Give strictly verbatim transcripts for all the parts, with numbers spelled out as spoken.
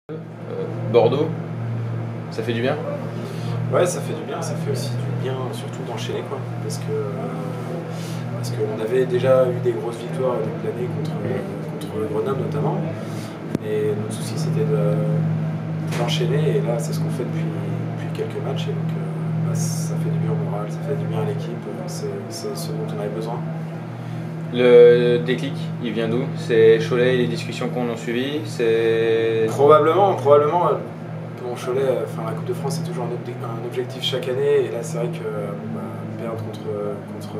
Euh, Bordeaux, ça fait du bien? Ouais, ça fait du bien, ça fait aussi du bien surtout d'enchaîner quoi, parce que euh, parce qu'on avait déjà eu des grosses victoires au début de l'année contre, contre Grenoble notamment, et notre souci c'était d'enchaîner, et là c'est ce qu'on fait depuis, depuis quelques matchs, et donc euh, bah, ça fait du bien au moral, ça fait du bien à l'équipe, c'est ce dont on avait besoin. Le déclic, il vient d'où? C'est Cholet et les discussions qu'on a suivies? C'est Probablement, probablement. Bon, Cholet, enfin, la Coupe de France c'est toujours un objectif chaque année, et là c'est vrai que bah, perdre contre, contre,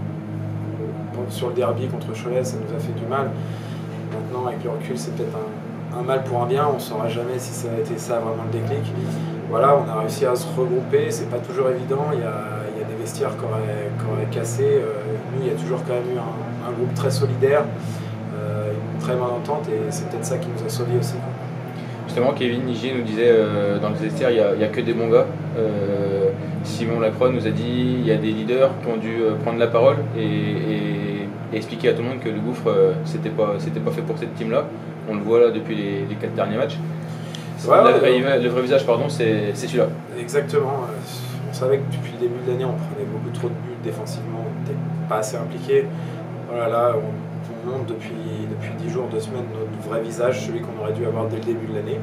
sur le derby contre Cholet, ça nous a fait du mal. Maintenant, avec le recul, c'est peut-être un, un mal pour un bien, on ne saura jamais si ça a été ça vraiment le déclic. Voilà, on a réussi à se regrouper, c'est pas toujours évident, il y a, il y a des vestiaires qui auraient, qui auraient cassé. Euh, nous, il y a toujours quand même eu un, un groupe très solidaire, euh, une très bonne entente, et c'est peut-être ça qui nous a sauvés aussi. Justement, Kevin Nigier nous disait euh, dans le vestiaire, il n'y a, a que des bons gars. Euh, Simon Lacroix nous a dit il y a des leaders qui ont dû euh, prendre la parole et, et, et expliquer à tout le monde que le gouffre, euh, c'était pas, c'était pas fait pour cette team-là. On le voit là depuis les, les quatre derniers matchs. Ouais, ouais, le, vrai, ouais. le vrai visage, pardon, c'est celui-là. Exactement. On savait que depuis le début de l'année, on prenait beaucoup trop de buts défensivement, on n'était pas assez impliqué. Voilà, là, on, on montre depuis, depuis dix jours, deux semaines, notre vrai visage, celui qu'on aurait dû avoir dès le début de l'année.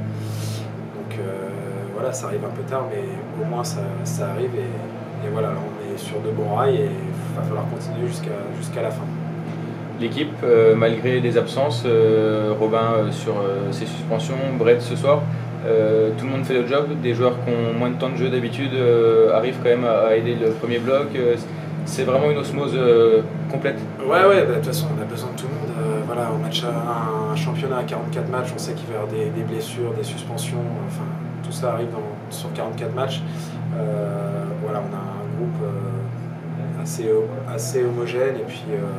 Donc euh, voilà, ça arrive un peu tard, mais au moins ça, ça arrive. Et, et voilà, là, on est sur de bons rails, et il va falloir continuer jusqu'à jusqu'à la fin. L'équipe, euh, malgré les absences, euh, Robin euh, sur euh, ses suspensions, Brett ce soir, euh, tout le monde fait le job. Des joueurs qui ont moins de temps de jeu d'habitude euh, arrivent quand même à, à aider le premier bloc. Euh, c'est vraiment une osmose euh, complète. Ouais, ouais, bah, de toute façon, on a besoin de tout le monde. Euh, voilà, au match, un, un championnat à quarante-quatre matchs, on sait qu'il va y avoir des, des blessures, des suspensions, enfin, tout ça arrive dans, sur quarante-quatre matchs. Euh, voilà, on a un groupe euh, assez, assez homogène, et puis euh,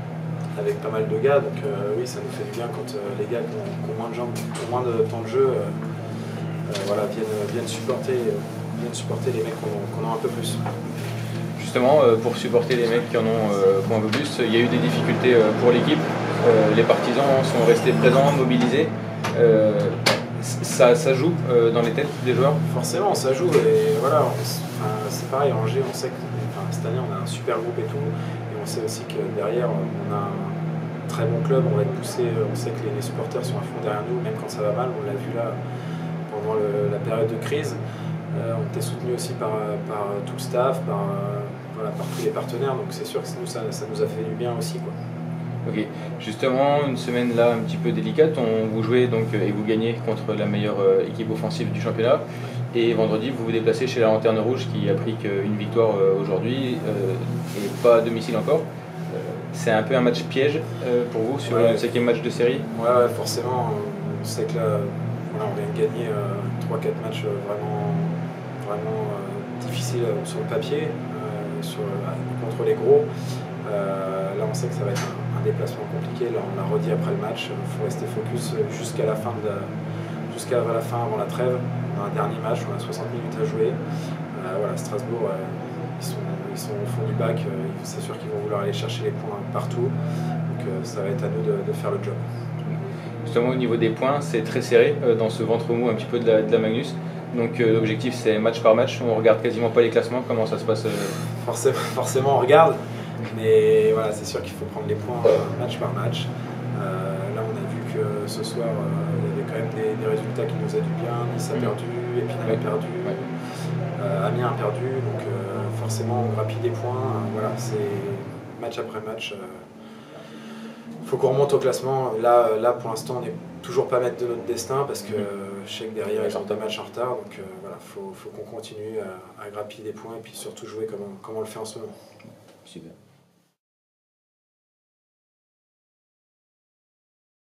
avec pas mal de gars, donc euh, oui, ça nous fait du bien quand euh, les gars qui ont, qui ont moins de jambes, qui ont moins de temps de jeu, euh, euh, voilà, viennent, viennent, supporter, viennent supporter les mecs qu'on qu'on a un peu plus. Justement, euh, pour supporter les mecs qui en ont, euh, qui ont un peu plus, il y a eu des difficultés euh, pour l'équipe. Euh, les partisans sont restés présents, mobilisés. Euh, ça, ça joue euh, dans les têtes des joueurs? Forcément, ça joue, et voilà, enfin, c'est pareil, à Angers, on sait que enfin, cette année on a un super groupe et tout, et on sait aussi que derrière on a un très bon club, on va être poussé, on sait que les, les supporters sont à fond derrière nous, même quand ça va mal, on l'a vu là pendant le, la période de crise. Euh, on était soutenu aussi par, par tout le staff, par, voilà, par tous les partenaires, donc c'est sûr que nous, ça, ça nous a fait du bien aussi, quoi. Ok, justement, une semaine là un petit peu délicate, on, vous jouez donc et vous gagnez contre la meilleure équipe offensive du championnat, et vendredi vous vous déplacez chez la Lanterne Rouge qui a pris qu'une victoire aujourd'hui euh, et pas à domicile encore. Euh, c'est un peu un match piège euh, pour vous sur ouais. le cinquième match de série? Ouais, ouais, forcément, on sait que là, voilà, on vient de gagner euh, trois quatre matchs vraiment, vraiment euh, difficiles euh, sur le papier, euh, sur, euh, contre les gros. Euh, là on sait que ça va être un, un déplacement compliqué, là on l'a redit après le match, il faut rester focus jusqu'à la fin, de, jusqu'à la fin avant la trêve. On a un dernier match, on a soixante minutes à jouer. Euh, voilà, Strasbourg, euh, ils, sont, ils sont au fond du bac, euh, c'est sûr qu'ils vont vouloir aller chercher les points partout, donc euh, ça va être à nous de, de faire le job. Justement au niveau des points, c'est très serré euh, dans ce ventre mou un petit peu de la, de la Magnus. Donc euh, l'objectif c'est match par match, on regarde quasiment pas les classements, comment ça se passe euh... forcément, forcément on regarde. Mais voilà, c'est sûr qu'il faut prendre les points match par match. Euh, là, on a vu que ce soir, euh, il y avait quand même des, des résultats qui nous a du bien. Nice a perdu, Épinal a perdu, euh, Amiens a perdu. Donc euh, forcément, on grappille des points. Euh, voilà, c'est match après match. Il euh, faut qu'on remonte au classement. Là, là pour l'instant, on n'est toujours pas maître de notre destin parce que euh, je sais que derrière, ils ont deux matchs en retard. Donc euh, voilà, il faut, faut qu'on continue à, à grappiller des points et puis surtout jouer comme on, comme on le fait en ce moment. Super.